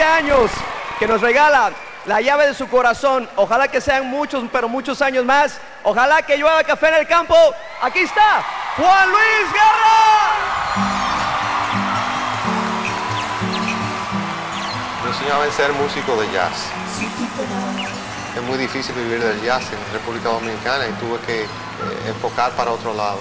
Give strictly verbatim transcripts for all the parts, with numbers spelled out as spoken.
años, que nos regala la llave de su corazón. Ojalá que sean muchos, pero muchos años más. Ojalá que llueva café en el campo. Aquí está Juan Luis Guerra. Me enseñaba a ser músico de jazz. Es muy difícil vivir del jazz en República Dominicana y tuve que eh, enfocar para otro lado.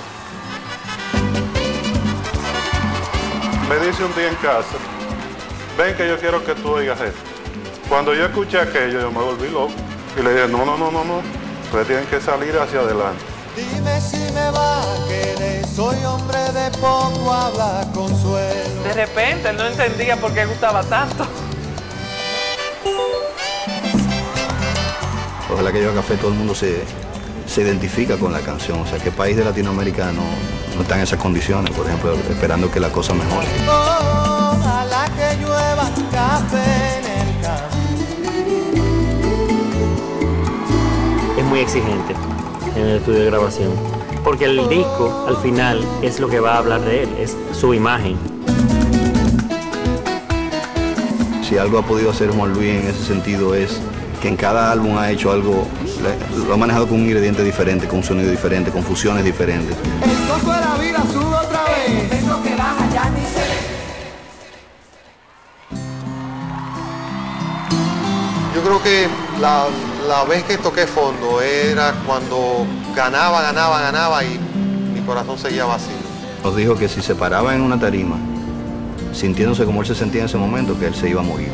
Me dice un día en casa, ven que yo quiero que tú oigas esto. Cuando yo escuché aquello, yo me volví loco y le dije, no, no, no, no, no, ustedes tienen que salir hacia adelante. Dime si me va a querer, soy hombre de poco habla consuelo. De repente él no entendía por qué gustaba tanto. Ojalá que Llueva Café todo el mundo se, se identifica con la canción. O sea, ¿qué país de Latinoamérica no, no está en esas condiciones? Por ejemplo, esperando que la cosa mejore. Ojalá que llueva café en el campo. Es muy exigente en el estudio de grabación, porque el disco al final es lo que va a hablar de él, es su imagen. Si algo ha podido hacer Juan Luis en ese sentido es que en cada álbum ha hecho algo, lo ha manejado con un ingrediente diferente, con un sonido diferente, con fusiones diferentes. El costo de la vida sube otra vez. Eso que baja ya ni se ve. Yo creo que la, la vez que toqué fondo era cuando ganaba, ganaba, ganaba y mi corazón seguía vacío. Nos dijo que si se paraba en una tarima, sintiéndose como él se sentía en ese momento, que él se iba a morir.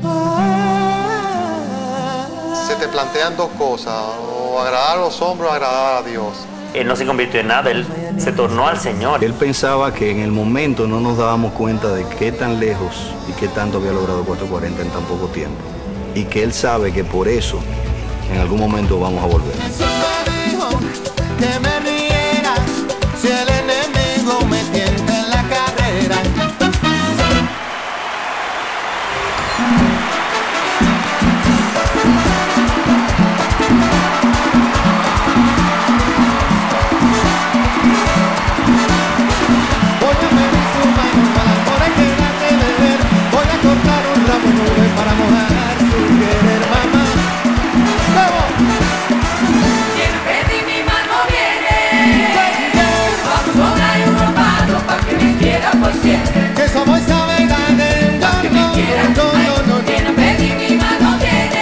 Se te plantean dos cosas, o agradar a los hombres o agradar a Dios. Él no se convirtió en nada, él se tornó al Señor. Él pensaba que en el momento no nos dábamos cuenta de qué tan lejos y qué tanto había logrado cuatro cuarenta en tan poco tiempo. Y que él sabe que por eso en algún momento vamos a volver. Jesús me dijo que me riera si el enemigo me tienta en la carrera. Voy a medir su mano para el amor que darle de beber. Voy a cortar un ramo nube para mojar su querer, mamá. ¡Vamos! Quien pedí mi mano viene. Vamos con ahí un romano pa' que me quiera por siempre. Que somos sabedanes, Pa' que me quiera. no, no, no, no. Quien pedí mi mano viene.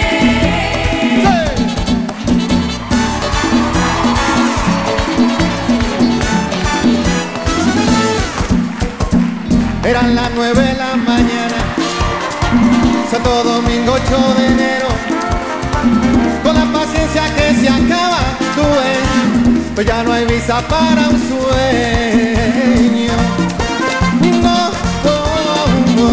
Eran las nueve de la mañana, Santo Domingo ocho de enero. Con la paciencia que se acaba, tú ves, pues ya no hay visa para un sueño. No, no, no.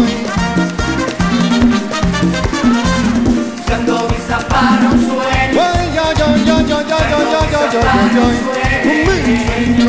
Buscando visa para un sueño. Ay, yo, yo, yo, yo, yo, yo, yo, yo, yo, yo, yo.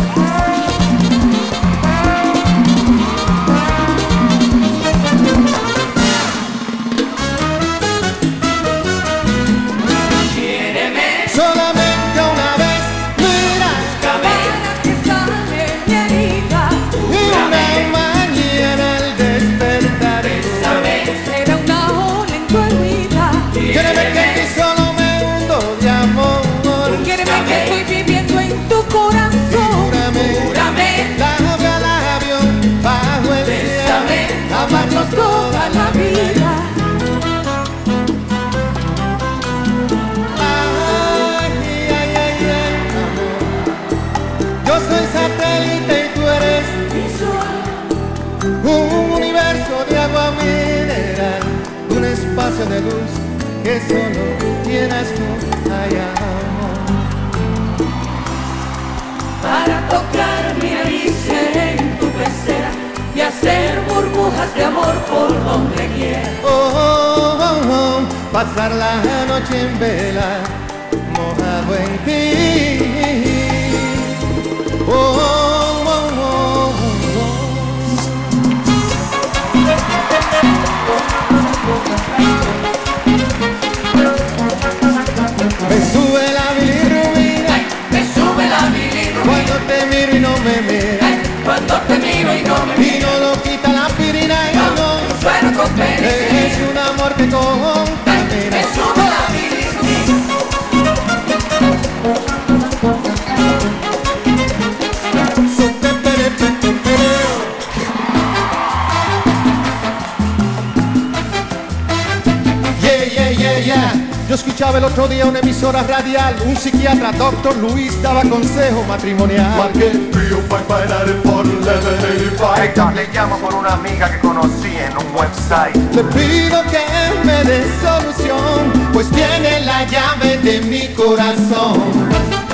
Solamente una vez, mira, Para que sane mi herida. y una mañana al despertar, Será una ola en tu herida. créeme que en ti solo me hundo de amor. Quiéreme que estoy viviendo en tu corazón. Júrame, Júrame, labio a labio, bajo el bésame, cielo, amarnos toda la vida. Ay, ay, ay, ay, amor. Yo soy satélite y tú eres un universo de agua mineral, un espacio de luz que solo tienes tú, ay, amor. Para tocar mi nariz en tu pecera y hacer burbujas de amor por donde quiera. Oh, oh, oh, oh, pasar la noche en vela, mojado en ti. Oh, oh, oh, oh, oh. Me sube la bilirrubina, Ay, me sube la bilirrubina. cuando te miro y no me miras, Ay, cuando te miro y no me y no lo quita la aspirina, y no, sueno con es penicilina. una con palmeras. Es una Yeah, yeah, yeah, yeah. Yo escuchaba el otro día una emisora radial, un psiquiatra, doctor Luis, daba consejo matrimonial. Hey, Doc, le llamo por una amiga que conocí en un website. Le pido que me dé solución, pues tiene la llave de mi corazón.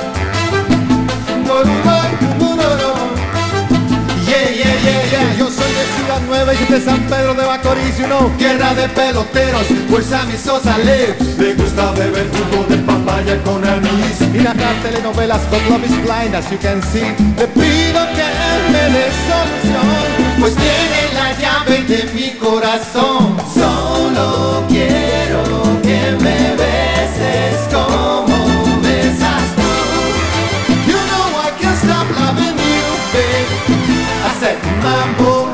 Yeah, yeah, yeah, yeah. Yo soy de Ciudad Nueva y de San Pedro de Macorís, you know, tierra de peloteros, where Sammy Sosa lives. Me gusta beber jugo de papaya con anís y narrar telenovelas con Love is Blind, as you can see. Le pido que me dé solución, pues tiene la llave de mi corazón. Solo quiero que me beses como besas tú. You know I can't stop loving you, babe. I said, mambo.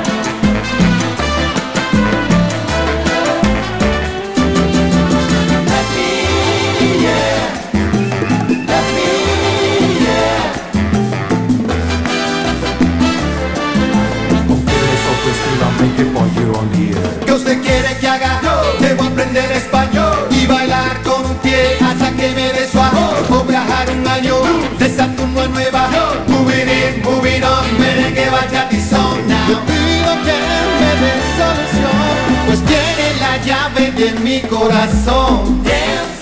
¿Qué usted quiere que haga? Debo aprender español y bailar con un pie hasta que me dé su amor. O viajar un año de Saturno a Nueva York. Moving in, moving on, merengue, bachata y son now. Le pido que me dé solución, pues tiene la llave de mi corazón. Dance,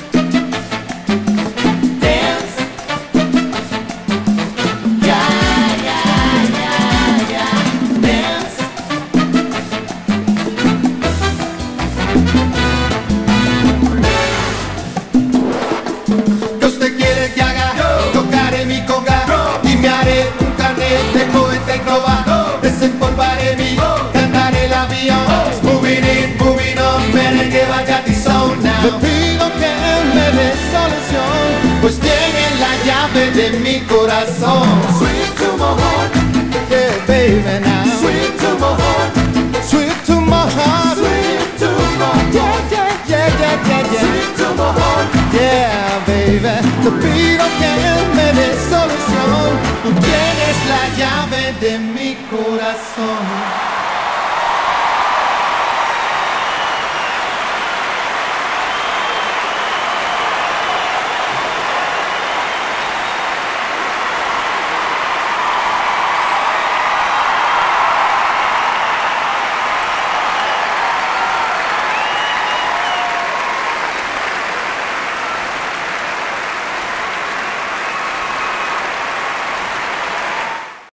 dance, ya, ya, ya, ya, dance. ¿Qué usted quiere que haga? Tocaré mi conga y me haré un carnet de poeta y trova. Desempolvaré mi, cantaré el avión. Moving in, moving on, merengue, bachata y soul now. Le pido que me dé solución, pues tiene la llave de mi corazón. Sweet to my heart, yeah baby now. Sweet to my heart, sweet to my heart, sweet to my heart, yeah yeah yeah yeah yeah yeah. Sweet to my heart, yeah baby. Te pido que me dé solución, tú tienes la llave de mi corazón.